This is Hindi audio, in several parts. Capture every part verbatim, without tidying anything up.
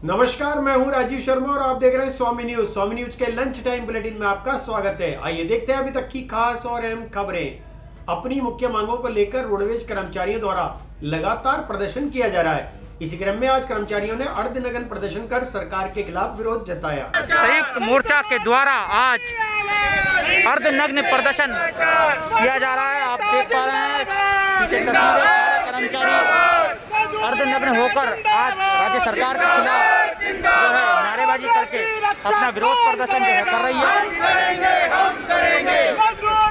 नमस्कार, मैं हूं राजीव शर्मा और आप देख रहे हैं स्वामी न्यूज। स्वामी न्यूज के लंच टाइम बुलेटिन में आपका स्वागत है। आइए देखते हैं अभी तक की खास और अहम खबरें। अपनी मुख्य मांगों को लेकर रोडवेज कर्मचारियों द्वारा लगातार प्रदर्शन किया जा रहा है। इसी क्रम में आज कर्मचारियों ने अर्धनग्न प्रदर्शन कर सरकार के खिलाफ विरोध जताया। संयुक्त मोर्चा के द्वारा आज अर्धनग्न प्रदर्शन किया जा रहा है। आप देख पा रहे हैं पीछे तस्वीरें, सारे कर्मचारी अर्धनग्न होकर आज राज्य सरकार के खिलाफ जो है नारेबाजी करके अपना विरोध प्रदर्शन जो है कर रही है।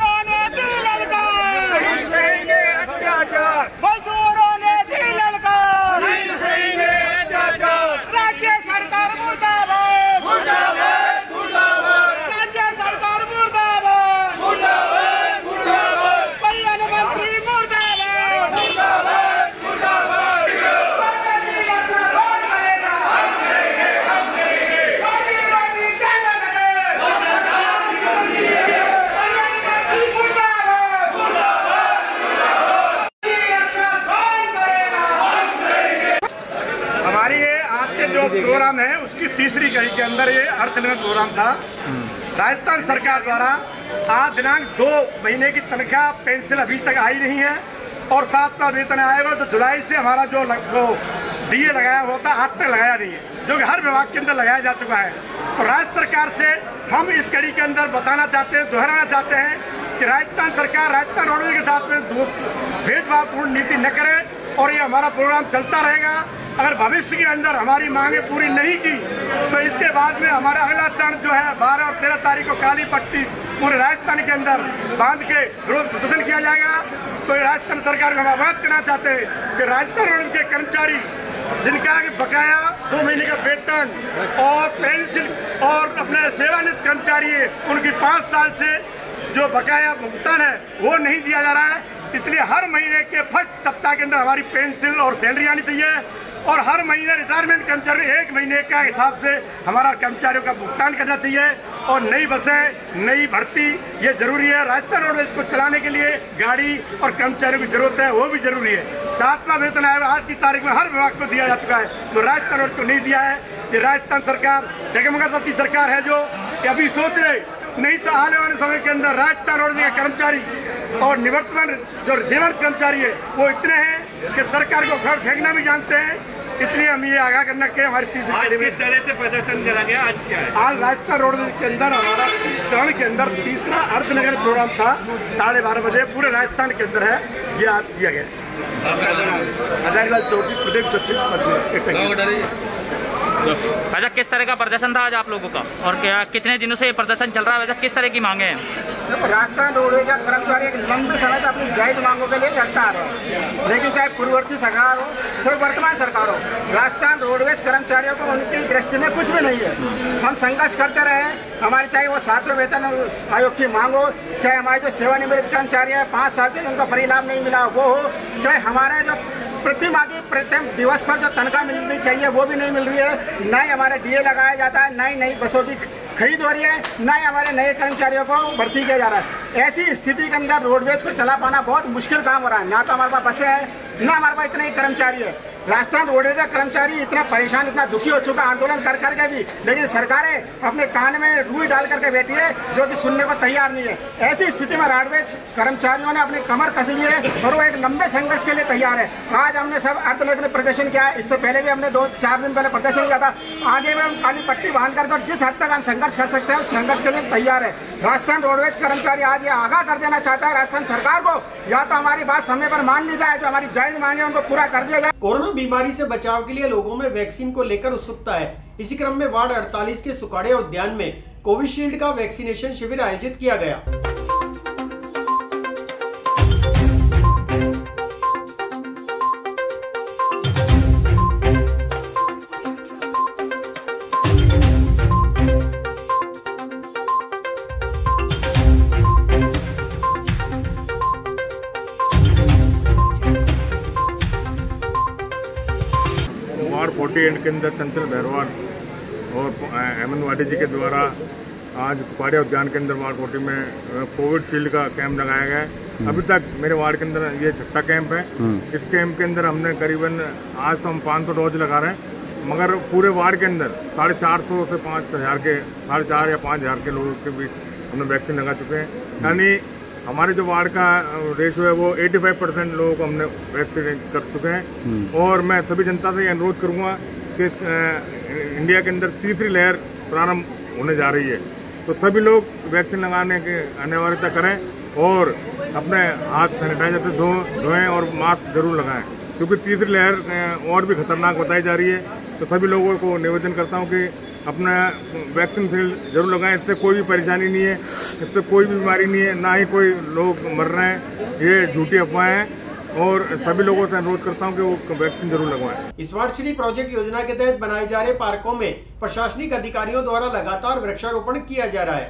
जो प्रोग्राम है उसकी तीसरी कड़ी के अंदर ये अर्थनग्न प्रोग्राम था। राजस्थान सरकार द्वारा आज दिनांक दो महीने की तनख्वाह पेंशन अभी तक आई नहीं है और सात का वेतन आएगा तो जुलाई से हमारा जो डीए लगाया हुआ था आज तक लगाया नहीं है, जो कि हर विभाग के अंदर लगाया जा चुका है। और राज्य सरकार से हम इस कड़ी के अंदर बताना चाहते हैं, दोहराना चाहते हैं कि राजस्थान सरकार राजस्थान रोडवेज के साथ में भेदभावपूर्ण नीति न करे और ये हमारा प्रोग्राम चलता रहेगा। अगर भविष्य के अंदर हमारी मांगे पूरी नहीं की तो इसके बाद में हमारा अगला चरण जो है बारह और तेरह तारीख को काली पट्टी पूरे राजस्थान के अंदर बांध के विरोध प्रदर्शन किया जाएगा। तो राजस्थान सरकार को हम अवगत करना चाहते हैं कि राजस्थान रोड के कर्मचारी जिनका बकाया दो महीने का वेतन और पेंशन और अपने सेवानिवृत्त कर्मचारी है उनकी पाँच साल से जो बकाया भुगतान है वो नहीं दिया जा रहा है। इसलिए हर महीने के फर्स्ट सप्ताह के अंदर हमारी पेंशन और सैलरी आनी चाहिए और हर महीने रिटायरमेंट कर्मचारी एक महीने का हिसाब से हमारा कर्मचारियों का भुगतान करना चाहिए। और नई बसें, नई भर्ती ये जरूरी है। राजस्थान रोडवेज को चलाने के लिए गाड़ी और कर्मचारियों की जरूरत है, वो भी जरूरी है। सातवां वेतन आयोग आज की तारीख में हर विभाग को दिया जा चुका है, तो राजस्थान रोड को नहीं दिया है। ये राजस्थान सरकार डगमगाती सरकार है जो अभी सोच रहे, नहीं तो आने वाले समय के अंदर राजस्थान रोडवेज के कर्मचारी और निवर्तमान जो जीवन कर्मचारी है वो इतने हैं कि सरकार को घर फेंकना भी जानते हैं। इसलिए हम ये आगाह करना कि हमारी तीसरी आज किस तरह से प्रदर्शन करा गया, आज क्या है? आज राजस्थान रोडवेज के अंदर हमारा चरण के अंदर तीसरा अर्धनग्न प्रोग्राम था, साढ़े बारह बजे पूरे राजस्थान के अंदर है, ये आज किया गया। हजारीलाल चौधरी प्रदेश सचिव। अच्छा, किस तरह का प्रदर्शन था आज आप लोगों का और क्या कितने दिनों से ये प्रदर्शन चल रहा है? वैसे किस तरह की मांगे हैं? राजस्थान रोडवेज कर्मचारी एक लंबे समय से अपनी जायज मांगों के लिए लड़ता आ रहे हैं, लेकिन चाहे पूर्ववर्ती सरकार हो चाहे वर्तमान सरकार हो, राजस्थान रोडवेज कर्मचारियों को उनकी दृष्टि में कुछ भी नहीं है। हम संघर्ष करते रहे, हमारी चाहे वो सातवें वेतन आयोग की मांग हो, चाहे हमारे जो सेवानिवृत्त कर्मचारी है पाँच साल से उनका परिलाभ नहीं मिला वो हो, चाहे हमारे जो प्रतिमागी प्रत्येक दिवस पर जो तनख्वाह मिलनी चाहिए वो भी नहीं मिल रही है, न ही हमारे डीए लगाया जाता है, न ही नई बसों की खरीद हो रही है, न ही हमारे नए कर्मचारियों को भर्ती किया जा रहा है। ऐसी स्थिति के अंदर रोडवेज को चला पाना बहुत मुश्किल काम हो रहा है। ना तो हमारे पास बसें हैं, न हमारे पास इतने ही कर्मचारी है। राजस्थान रोडवेज का कर्मचारी इतना परेशान, इतना दुखी हो चुका आंदोलन कर करके भी, लेकिन सरकारें अपने कान में रुई डाल करके बैठी है जो कि सुनने को तैयार नहीं है। ऐसी स्थिति में रोडवेज कर्मचारियों ने अपनी कमर कस ली है और वो एक लंबे संघर्ष के लिए तैयार है। आज हमने सब अर्धनग्न प्रदर्शन किया है, इससे पहले भी हमने दो चार दिन पहले प्रदर्शन किया था। आगे में हम काली पट्टी बांध कर और जिस हद तक हम संघर्ष कर सकते हैं उस संघर्ष के लिए तैयार है। राजस्थान रोडवेज कर्मचारी आज ये आगाह कर देना चाहता है राजस्थान सरकार को, या तो हमारी बात समय पर मान ली जाए, जो हमारी जायज मांगे उनको पूरा कर दिया जाए। कोरोना बीमारी से बचाव के लिए लोगों में वैक्सीन को लेकर उत्सुकता है। इसी क्रम में वार्ड अड़तालीस के सुखाड़िया उद्यान में कोविशील्ड का वैक्सीनेशन शिविर आयोजित किया गया। वार्ड फोर्टी एट के अंदर चंचल भैरवाल और हेमंत वाडी जी के द्वारा आज सुखाड़िया उद्यान के अंदर वार्ड फोर्टी में कोविड शील्ड का कैंप लगाया गया है। अभी तक मेरे वार्ड के अंदर ये छठा कैंप है। इस कैंप के अंदर हमने करीबन आज तो हम पाँच सौ डोज लगा रहे हैं। मगर पूरे वार्ड के अंदर साढ़े चार सौ से पाँच हज़ार के साढ़े चार या पाँच हज़ार के लोगों के बीच हमने वैक्सीन लगा चुके हैं। यानी हमारे जो वार्ड का रेशो है वो पचासी परसेंट लोगों को हमने वैक्सीन कर चुके हैं। और मैं सभी जनता से अनुरोध करूँगा कि इंडिया के अंदर तीसरी लहर प्रारंभ होने जा रही है, तो सभी लोग वैक्सीन लगाने की अनिवार्यता करें और अपने हाथ सैनिटाइजर से धो धोएं और मास्क जरूर लगाएं, क्योंकि तीसरी लहर और भी खतरनाक बताई जा रही है। तो सभी लोगों को निवेदन करता हूं कि अपना वैक्सीन जरूर लगाएं। इससे कोई भी परेशानी नहीं है, इससे कोई भी बीमारी नहीं है, ना ही कोई लोग मर रहे हैं, ये झूठी अफवाहें हैं। और सभी लोगों से अनुरोध करता हूं कि वो वैक्सीन जरूर लगवाएं। स्मार्ट सिटी प्रोजेक्ट योजना के तहत बनाए जा रहे पार्कों में प्रशासनिक अधिकारियों द्वारा लगातार वृक्षारोपण किया जा रहा है।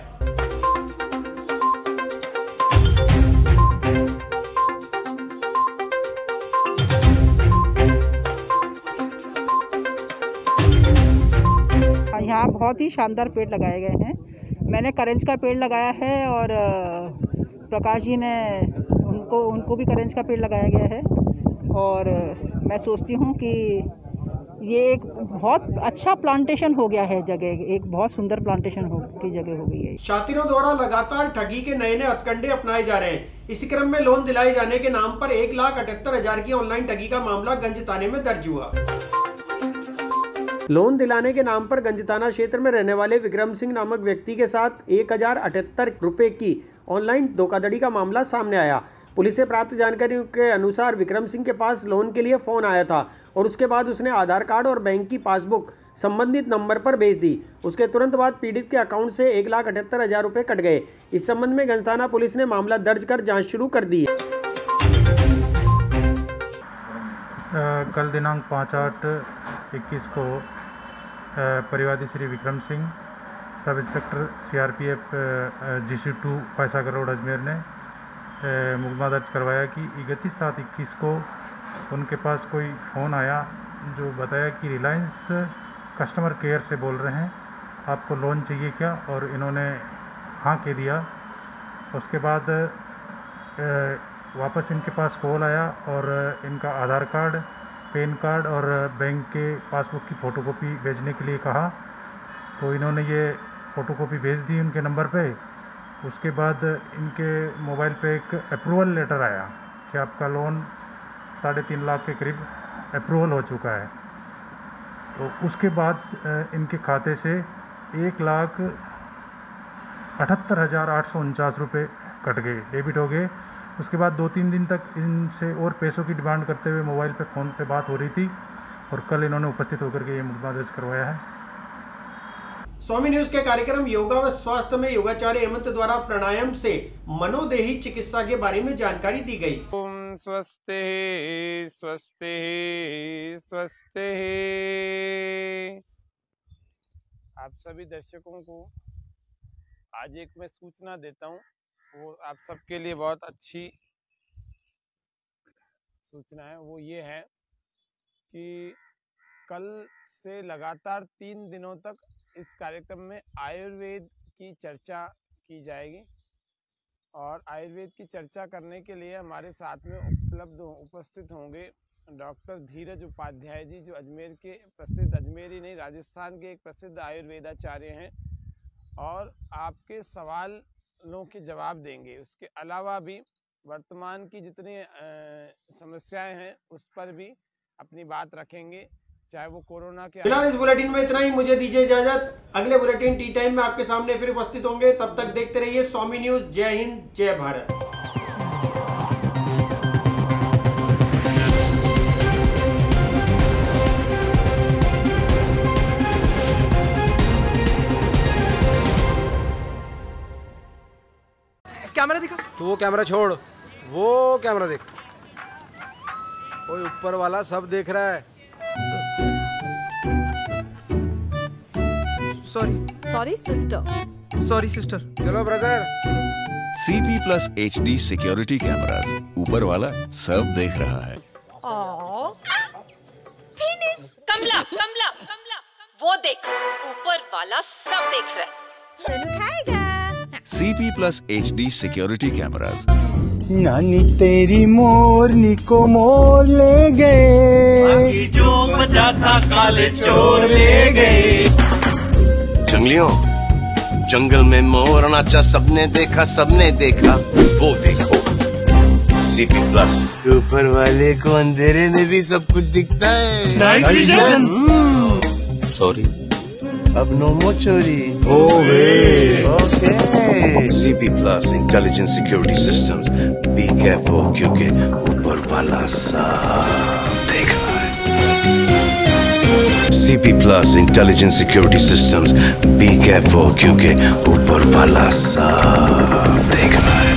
यहाँ बहुत ही शानदार पेड़ लगाए गए हैं। मैंने करंज का पेड़ लगाया है और प्रकाश जी ने उनको उनको भी करंज का पेड़ लगाया गया है। और मैं सोचती हूँ कि ये एक बहुत अच्छा प्लांटेशन हो गया है, जगह एक बहुत सुंदर प्लांटेशन हो की जगह हो गई है। शातिरों द्वारा लगातार ठगी के नए नए हथकंडे अपनाए जा रहे हैं। इसी क्रम में लोन दिलाए जाने के नाम पर एक लाख अठहत्तर हजार की ऑनलाइन ठगी का मामला गंज थाने में दर्ज हुआ। लोन दिलाने के नाम पर गंजताना क्षेत्र में रहने वाले विक्रम सिंह नामक व्यक्ति के साथ एक हजार अठहत्तर रुपए की ऑनलाइन धोखाधड़ी का मामला सामने आया। पुलिस से प्राप्त जानकारी के अनुसार विक्रम सिंह के पास लोन के लिए फोन आया था और उसके बाद उसने आधार कार्ड और बैंक की पासबुक संबंधित नंबर पर भेज दी। उसके तुरंत बाद पीड़ित के अकाउंट से एक लाख अठहत्तर हजार रुपये कट गए। इस संबंध में गंजताना पुलिस ने मामला दर्ज कर जाँच शुरू कर दी है। कल दिनांक पाँच आठ इक्कीस को परिवादी Shri Vikram Singh, sub inspector CRPF GC two पैसागर रोड अजमेर ने मुकदमा दर्ज करवाया कि इकतीस सात इक्कीस को उनके पास कोई फ़ोन आया जो बताया कि रिलायंस कस्टमर केयर से बोल रहे हैं, आपको लोन चाहिए क्या? और इन्होंने हाँ कह दिया। उसके बाद वापस इनके पास कॉल आया और इनका आधार कार्ड, पैन कार्ड और बैंक के पासबुक की फ़ोटोकॉपी भेजने के लिए कहा। तो इन्होंने ये फ़ोटोकॉपी भेज दी उनके नंबर पे। उसके बाद इनके मोबाइल पे एक अप्रूवल लेटर आया कि आपका लोन साढ़े तीन लाख के करीब अप्रूवल हो चुका है। तो उसके बाद इनके खाते से एक लाख अठहत्तर हज़ार आठ सौ उनचास रुपये कट गए, डेबिट हो गए। उसके बाद दो तीन दिन तक इनसे और पैसों की डिमांड करते हुए मोबाइल पे फ़ोन पे बात हो रही थी और कल इन्होंने उपस्थित होकर के ये मुकदमा दर्ज करवाया है। स्वामी न्यूज के कार्यक्रम योगा व स्वास्थ्य में योगाचार्य हेमंत द्वारा प्राणायाम से मनोदेही चिकित्सा के बारे में जानकारी दी गई। ओम स्वस्ति स्वस्ति स्वस्ति। आप सभी दर्शकों को आज एक मैं सूचना देता हूँ, वो आप सबके लिए बहुत अच्छी सूचना है। वो ये है कि कल से लगातार तीन दिनों तक इस कार्यक्रम में आयुर्वेद की चर्चा की जाएगी और आयुर्वेद की चर्चा करने के लिए हमारे साथ में उपलब्ध उपस्थित होंगे डॉक्टर धीरज उपाध्याय जी, जो अजमेर के प्रसिद्ध, अजमेर ही नहीं राजस्थान के एक प्रसिद्ध आयुर्वेदाचार्य हैं और आपके सवालों के जवाब देंगे। उसके अलावा भी वर्तमान की जितनी समस्याएं हैं उस पर भी अपनी बात रखेंगे, चाहे वो कोरोना के। फिलहाल इस बुलेटिन में इतना ही, मुझे दीजिए इजाजत। अगले बुलेटिन टी टाइम में आपके सामने फिर उपस्थित होंगे। तब तक देखते रहिए स्वामी न्यूज। जय हिंद, जय भारत। कैमरा दिखा तो वो कैमरा छोड़, वो कैमरा देख। ओए ऊपर वाला सब देख रहा है। Sorry sorry sister sorry sister चलो brother. CP plus H D security cameras, ऊपर वाला सब देख रहा है। फिनिश। कमला कमला कमला वो देख, ऊपर वाला सब देख रहा है। खाएगा। CP plus H D security cameras. नानी तेरी मोरनी को मोर ले गए, जो बचा था काले चोर ले गए। जंगलियों, जंगल में मोर नाचा, सबने देखा सबने देखा, वो देखो सीपी प्लस। ऊपर वाले को अंधेरे में भी सब कुछ दिखता है। Night vision. सॉरी, अब नो मोर चोरी। Okay. CP plus intelligent security systems. Be careful क्योंकि ऊपर वाला सब देख रहा है। C P Plus Intelligent Security Systems. Be careful क्योंकि ऊपर वाला सब देख रहा है।